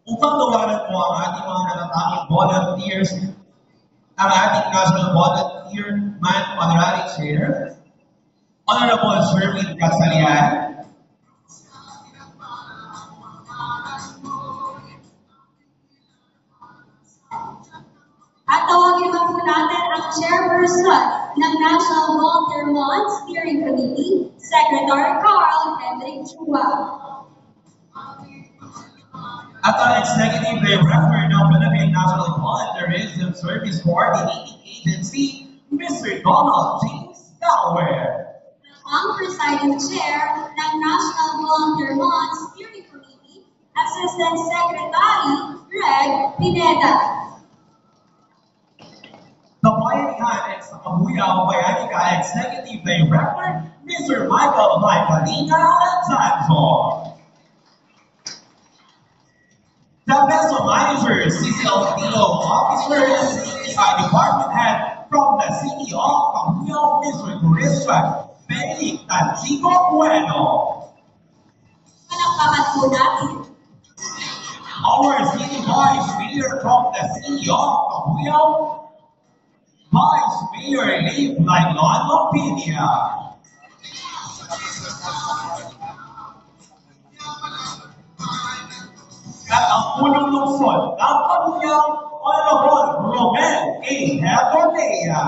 Upang tawanan po ang ating mga natatanging volunteers, ang ating National Volunteer Man Honorary Chair, Honorable Sherwin Casalian. At tawagin naman po natin ang chairperson ng National Volunteer Month Steering Committee, Secretary Carl Hendrik Chua. At ang Executive Director ng Philippine National Volunteerism Service Coordinating Agency, Mr. Donald James Galware. Ang presiding chair ng National Volunteer Month Steering Committee, Assistant Secretary Greg Pineda. The Bayanihan at Sakabuyaw Bayanika Executive Director, Mr. Michael Maicalina Sanzor. The Vessel Managers, CCLPO Officers, CTI Department Head from the City of Kabuyaw, Mr. Christian Felix Tansico Bueno. Palakpakan po natin. Our City Vice Mayor from the City of Kabuyaw, Vice Mayor Leif Lailon Lopinia. At ang punong lungsod ng Kabuyaw, Honorable Romel A. Hebonea.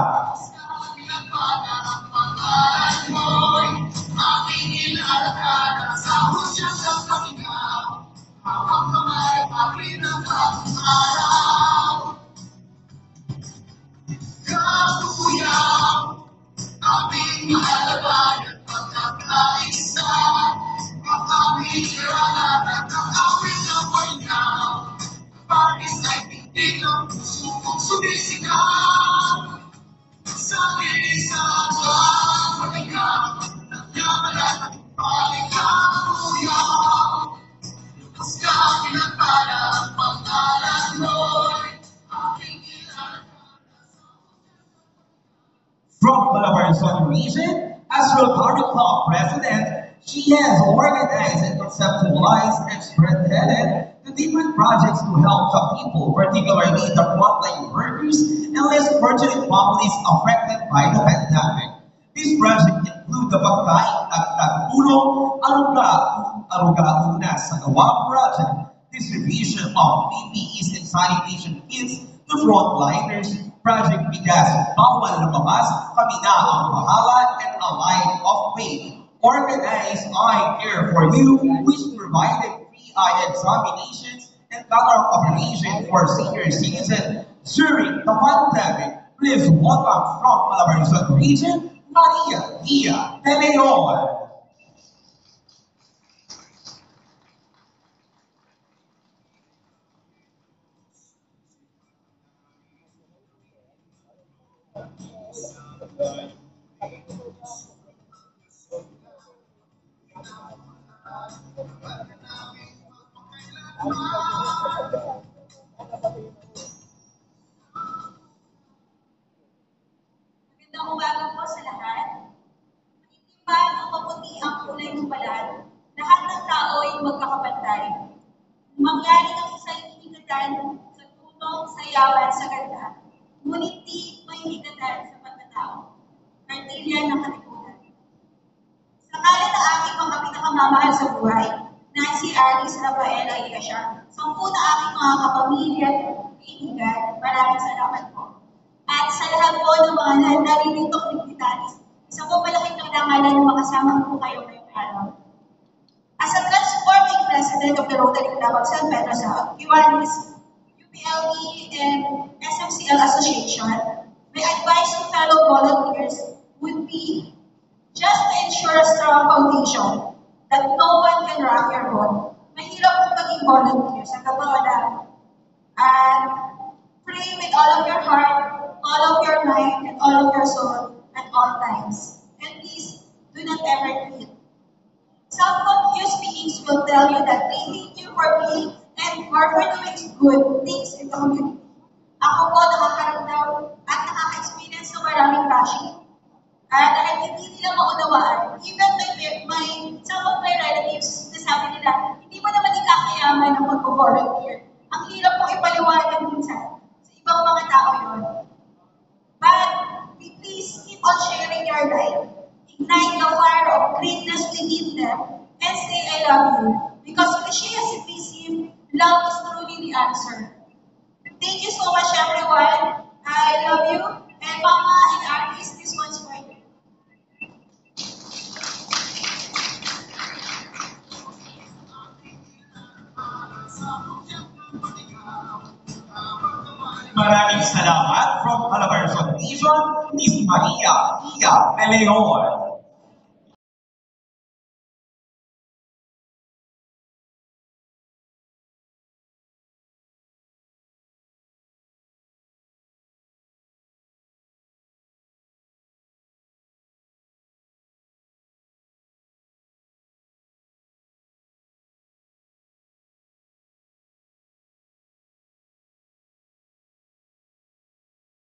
From Calabarzon region, as Rotary Club President, she has organized and conceptualized and spearheaded the different projects to help the people, particularly the frontline workers and less fortunate families affected by the pandemic. This project includes the Pagkain Dagdag Tulong Aruga Una sa Gawa project, distribution of PPEs and sanitation kits to frontliners, Project Bigas Bawal Lumabas, Kami na ang Bahala, and a Line of Faith. Organized I Care for You, which provided free eye examinations and color operation for senior citizens during the pandemic. Please welcome from Calabarzon region, Maria Dia De Leon. Magandang umaga po sa lahat. Manitimbang ang maputi ang kulay ng balat. Lahat ng tao ay magkakapantay. Mangyari ng isang higatan sa tulong, sayaw at sa ganda. Ngunit di may higatan sa pagkatao. Kartilya ng katipunan. Sa ngalan ng aking mga pinakamamahal sa buhay, Nancy Alice Rafaela Igasya, 10 na aking mga kapamilya at kaibigan, maraming salamat po. At sa lahat po ng mga naririntong dignitaries, isa po malaking karangalan na makasama po kayo ngayong araw. As a transforming president of the Rotary Club of San Pedro South, Kiwanis, UPLE, and SMCL Association, my advice to fellow volunteers would be just to ensure a strong foundation that no one can rock your boat. Mahirap po maging volunteer sa totoo lang. And pray with all of your heart, all of your mind, and all of your soul at all times. And please, do not ever quit. Some confused beings will tell you that they hate you for being and for doing good things in the community. Ako po nakakaramdam at nakaka-experience ng maraming bashing. Dahil hindi nila maunawaan, even some of my relatives sinasabi nila, hindi mo naman ikakayaman ng mag-volunteer. Ang hirap pong ipaliwanag minsan sa ibang mga tao yun. But we please keep on sharing your light. Ignite the fire of greatness within them and say, I love you. Because cliche as it may seem, love is truly the answer. Thank you so much, everyone. I love you. And Mama and artists, this one's for you. Maraming salamat from Calabarzon Region, Miss Maria Iya De Leon.